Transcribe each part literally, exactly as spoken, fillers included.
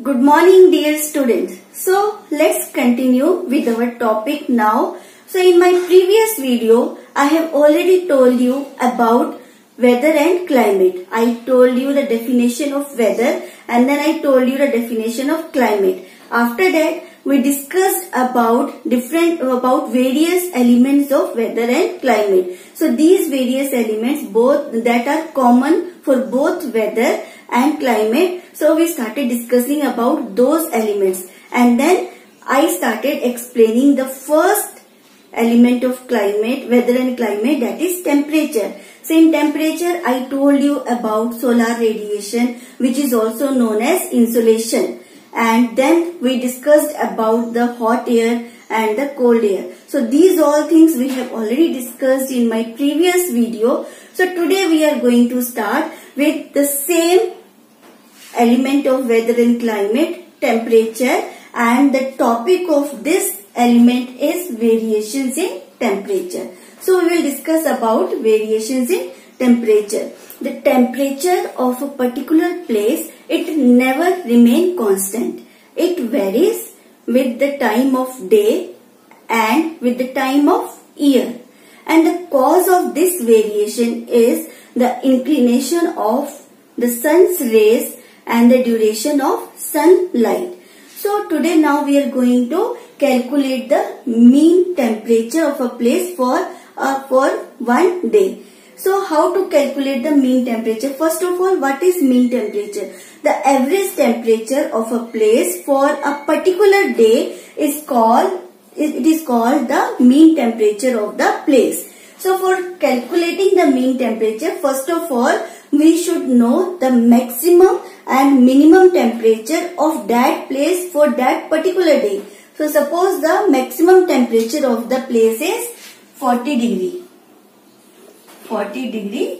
Good morning dear students. So let's continue with our topic now. So in my previous video I have already told you about weather and climate. I told you the definition of weather and then I told you the definition of climate. After that we discussed about different about various elements of weather and climate. So these various elements both that are common for both weather and climate. So we started discussing about those elements and then I started explaining the first element of climate, weather and climate, that is temperature. So in temperature I told you about solar radiation, which is also known as insolation, and then we discussed about the hot air and the cold air. So these all things we have already discussed in my previous video. So today we are going to start with the same element of weather and climate, temperature, and the topic of this element is variations in temperature. So we will discuss about variations in temperature. The temperature of a particular place, it never remains constant. It varies with the time of day and with the time of year. And the cause of this variation is the inclination of the sun's rays and the duration of sunlight. So today now we are going to calculate the mean temperature of a place for uh, for one day. So how to calculate the mean temperature? First of all, what is mean temperature? The average temperature of a place for a particular day is called it is called the mean temperature of the place. So for calculating the mean temperature, first of all we should know the maximum and minimum temperature of that place for that particular day. So suppose the maximum temperature of the place is forty degree, forty degree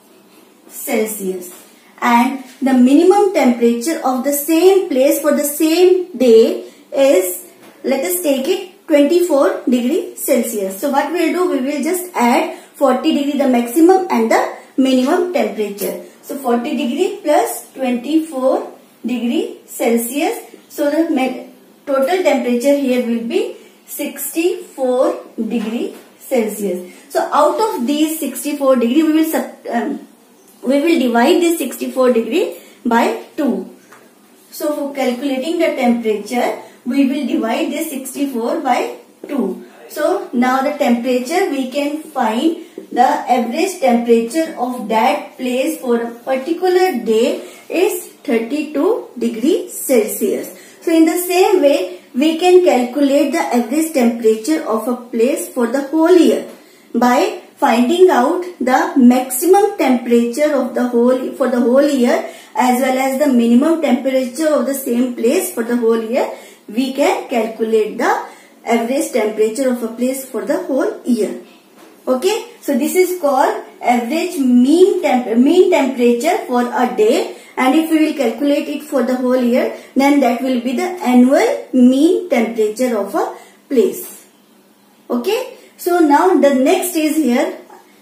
Celsius, and the minimum temperature of the same place for the same day is, let us take it, twenty-four degree Celsius. So what we will do, we will just add forty degree, the maximum and the minimum temperature. So forty degree plus twenty-four degree Celsius. So the total temperature here will be sixty-four degree Celsius. So out of these sixty-four degree, we will sub, um, we will divide this sixty-four degree by two. So for calculating the temperature, we will divide this sixty-four by two. So now the temperature, we can find the average temperature of that place for a particular day is thirty-two degree Celsius. So in the same way, we can calculate the average temperature of a place for the whole year by finding out the maximum temperature of the whole for the whole year as well as the minimum temperature of the same place for the whole year. We can calculate the average temperature of a place for the whole year. Okay, so this is called average mean temp mean temperature for a day, and if we will calculate it for the whole year, then that will be the annual mean temperature of a place. Okay, so now the next is here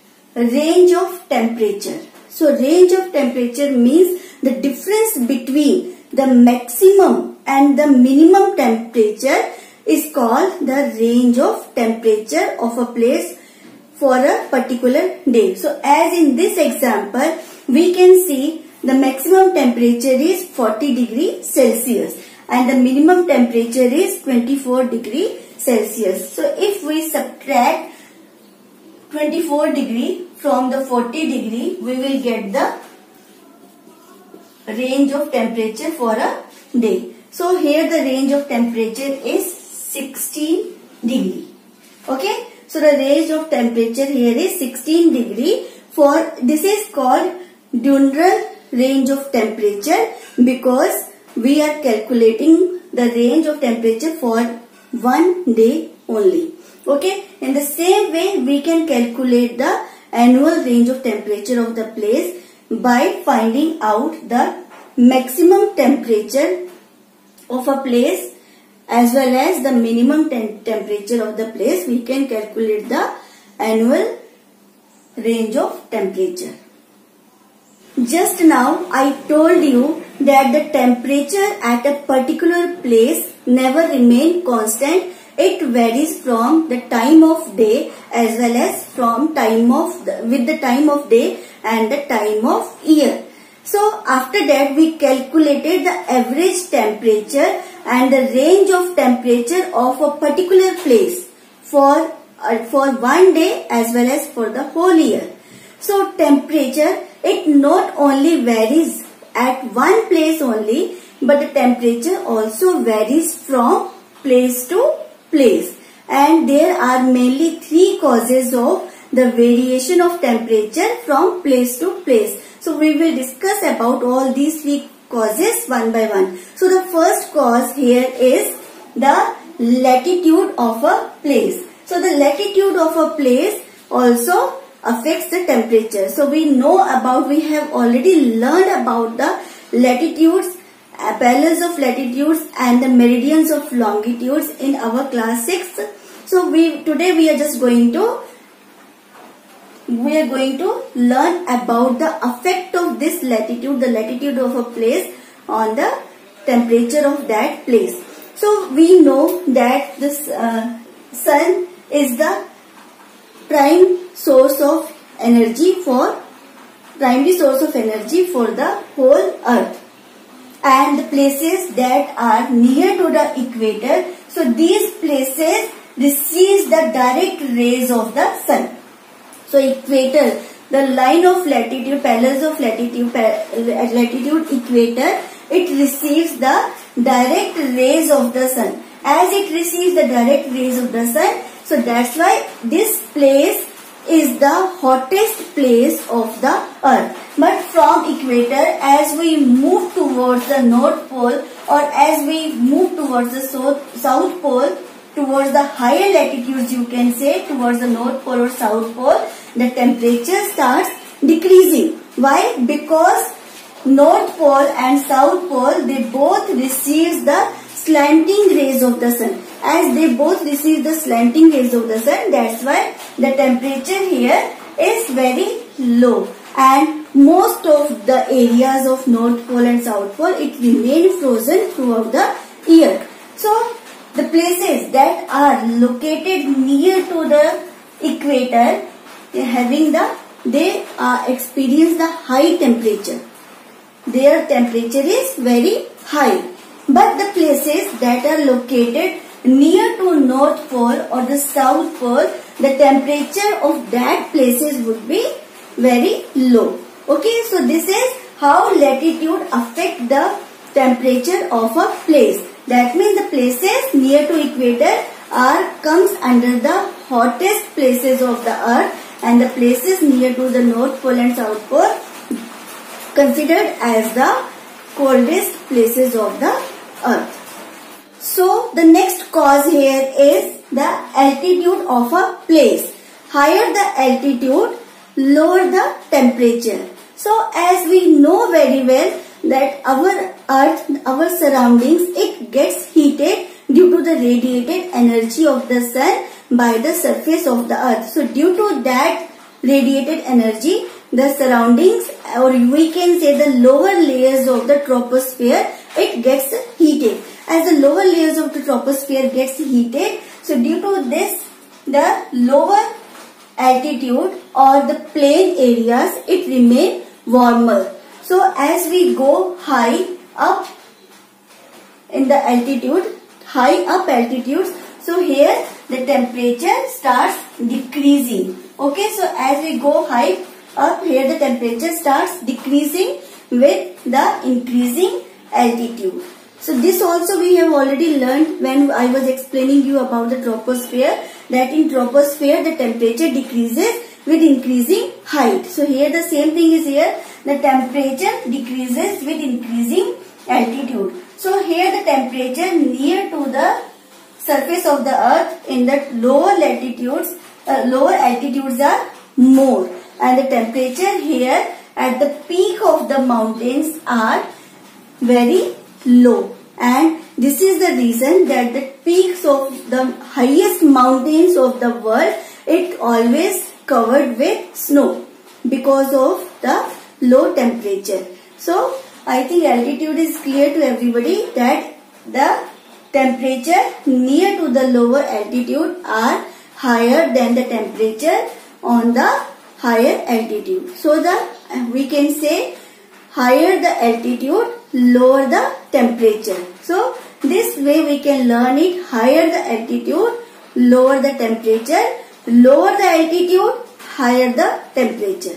range of temperature. So range of temperature means the difference between the maximum and the minimum temperature is called the range of temperature of a place for a particular day. So as in this example, we can see the maximum temperature is forty degree Celsius and the minimum temperature is twenty-four degree Celsius. So if we subtract twenty-four degree from the forty degree, we will get the range of temperature for a day. So here the range of temperature is sixteen degree. Okay. So the range of temperature here is sixteen degree. For this is called diurnal range of temperature because we are calculating the range of temperature for one day only. Okay. In the same way, we can calculate the annual range of temperature of the place by finding out the maximum temperature of a place as well as the minimum tem temperature of the place. We can calculate the annual range of temperature. Just now I told you that the temperature at a particular place never remain constant. It varies from the time of day as well as from time of the, with the time of day and the time of year. So after that we calculated the average temperature and the range of temperature of a particular place for uh, for one day as well as for the whole year. So temperature, it not only varies at one place only, but the temperature also varies from place to place. And there are mainly three causes of the variation of temperature from place to place. So we will discuss about all these three causes one by one. So the first cause here is the latitude of a place. So the latitude of a place also affects the temperature. So we know about, we have already learned about the latitudes, parallels of latitudes and the meridians of longitudes in our class six. So we today we are just going to we are going to learn about the effect of this latitude, the latitude of a place on the temperature of that place. So we know that this uh, sun is the prime source of energy for primary source of energy for the whole earth, and the places that are near to the equator, so these places receives the direct rays of the sun. So equator, the line of latitude, parallels of latitude, latitude equator, it receives the direct rays of the sun. As it receives the direct rays of the sun, so that's why this place is the hottest place of the earth. But from equator, as we move towards the north pole or as we move towards the south, south pole, towards the higher latitudes, you can say towards the north pole or south pole, the temperature starts decreasing. Why? Because north pole and south pole, they both receive the slanting rays of the sun. As they both receive the slanting rays of the sun, that's why the temperature here is very low. And most of the areas of north pole and south pole, it remain frozen throughout the year. So the places that are located near to the equator, they having the they uh, experience the high temperature. Their temperature is very high. But the places that are located near to north pole or the south pole, the temperature of that places would be very low. Okay, so this is how latitude affect the temperature of a place. That means the places near to equator are comes under the hottest places of the earth, and the places near to the north pole and south pole considered as the coldest places of the earth. So the next cause here is the altitude of a place. Higher the altitude, lower the temperature. So as we know very well that our earth, our surroundings, it gets heated due to the radiated energy of the sun by the surface of the earth. So due to that radiated energy, the surroundings, or we can say the lower layers of the troposphere, it gets heated. As the lower layers of the troposphere gets heated, so due to this, the lower altitude or the plain areas, it remain warmer. So as we go high up in the altitude, high up altitudes, so here the temperature starts decreasing. Okay, so as we go high up, here the temperature starts decreasing with the increasing altitude. So this also we have already learned when I was explaining you about the troposphere, that in troposphere the temperature decreases with increasing height. So here the same thing is here, the temperature decreases with increasing altitude. So here the temperature near to the surface of the earth in the lower latitudes, uh, lower altitudes are more, and the temperature here at the peak of the mountains are very low. And this is the reason that the peaks of the highest mountains of the world, it always covered with snow because of the low temperature. So I think altitude is clear to everybody that the temperature near to the lower altitude are higher than the temperature on the higher altitude. So the we can say higher the altitude, lower the temperature. So this way we can learn it. Higher the altitude, lower the temperature. Lower the altitude, higher the temperature.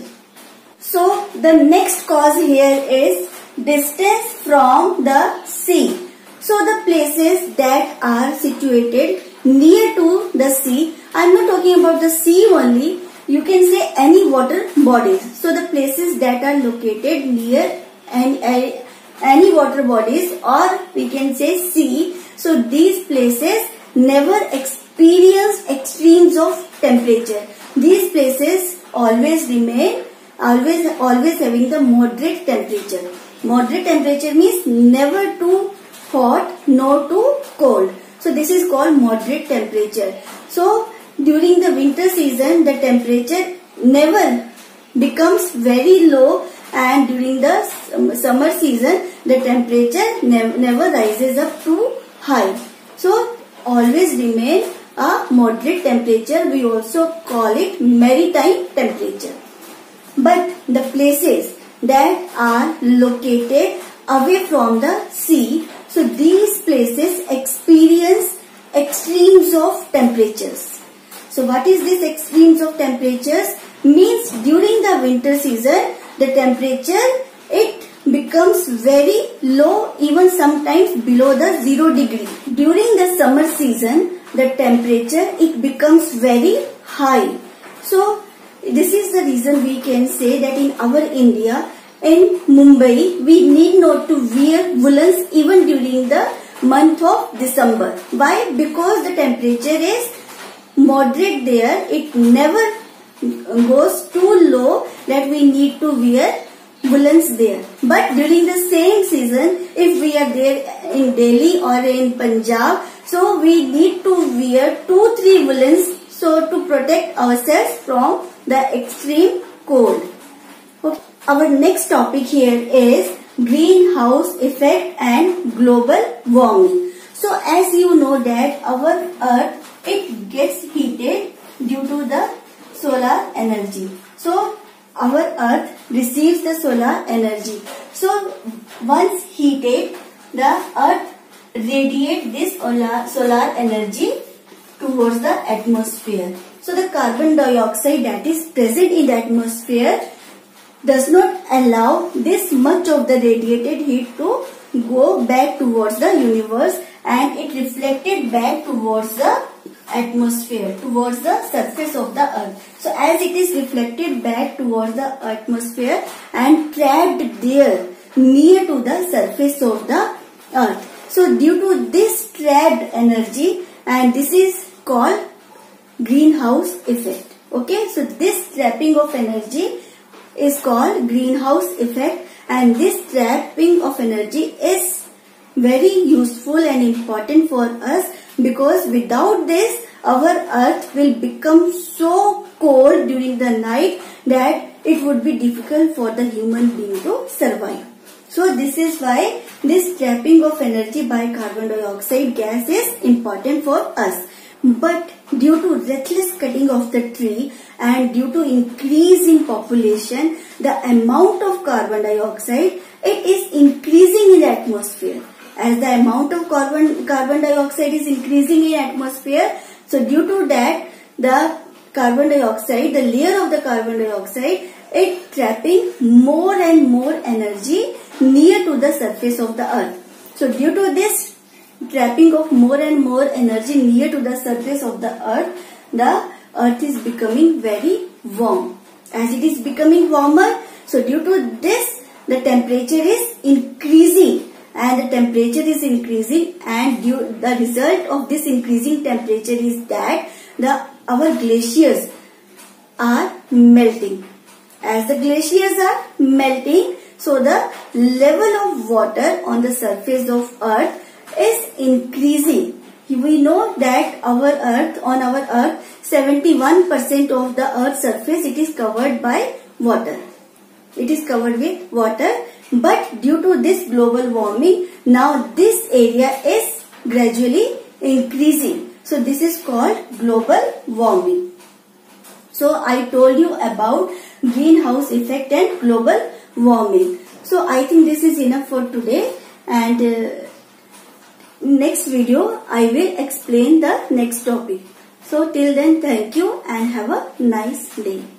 So the next cause here is distance from the sea. So the places that are situated near to the sea, I am not talking about the sea only, you can say any water bodies. So the places that are located near any, any water bodies, or we can say sea. So these places never experience extremes of temperature. These places always remain, always, always having the moderate temperature. Moderate temperature means never too hot nor too cold. So this is called moderate temperature. So during the winter season, the temperature never becomes very low, and during the summer season, the temperature ne never rises up too high. So always remain a moderate temperature. We also call it maritime temperature. But the places that are located away from the sea, so these places experience extremes of temperatures. So what is this extremes of temperatures? Means during the winter season, the temperature, it becomes very low, even sometimes below the zero degree. During the summer season, the temperature, it becomes very high. So this is the reason we can say that in our India, in Mumbai, we need not to wear woolens even during the month of December. Why? Because the temperature is moderate there. It never goes too low that we need to wear woolens there. But during the same season, if we are there in Delhi or in Punjab, so we need to wear two, three woolens so to protect ourselves from the extreme cold. Okay. Our next topic here is greenhouse effect and global warming. So as you know that our earth, it gets heated due to the solar energy. So our earth receives the solar energy. So once heated, the earth radiates this solar energy towards the atmosphere. So the carbon dioxide that is present in the atmosphere does not allow this much of the radiated heat to go back towards the universe, and it reflected back towards the atmosphere, towards the surface of the earth. So as it is reflected back towards the atmosphere and trapped there near to the surface of the earth. So due to this trapped energy, and this is called greenhouse effect. Okay, so this trapping of energy is called greenhouse effect, and this trapping of energy is very useful and important for us, because without this our earth will become so cold during the night that it would be difficult for the human being to survive. So this is why this trapping of energy by carbon dioxide gas is important for us. But due to reckless cutting of the tree and due to increase in population, the amount of carbon dioxide, it is increasing in the atmosphere. As the amount of carbon, carbon dioxide is increasing in atmosphere, so due to that, the carbon dioxide, the layer of the carbon dioxide, it trapping more and more energy near to the surface of the earth. So due to this trapping of more and more energy near to the surface of the earth, the earth is becoming very warm. As it is becoming warmer, so due to this, the temperature is increasing, and the temperature is increasing, and due, the result of this increasing temperature is that the our glaciers are melting. As the glaciers are melting, so the level of water on the surface of earth is increasing. We know that our earth, on our earth, seventy-one percent of the earth's surface, it is covered by water. It is covered with water, But due to this global warming, now this area is gradually increasing. So this is called global warming. So I told you about greenhouse effect and global warming. So I think this is enough for today, and uh, next video I will explain the next topic. So till then, thank you and have a nice day.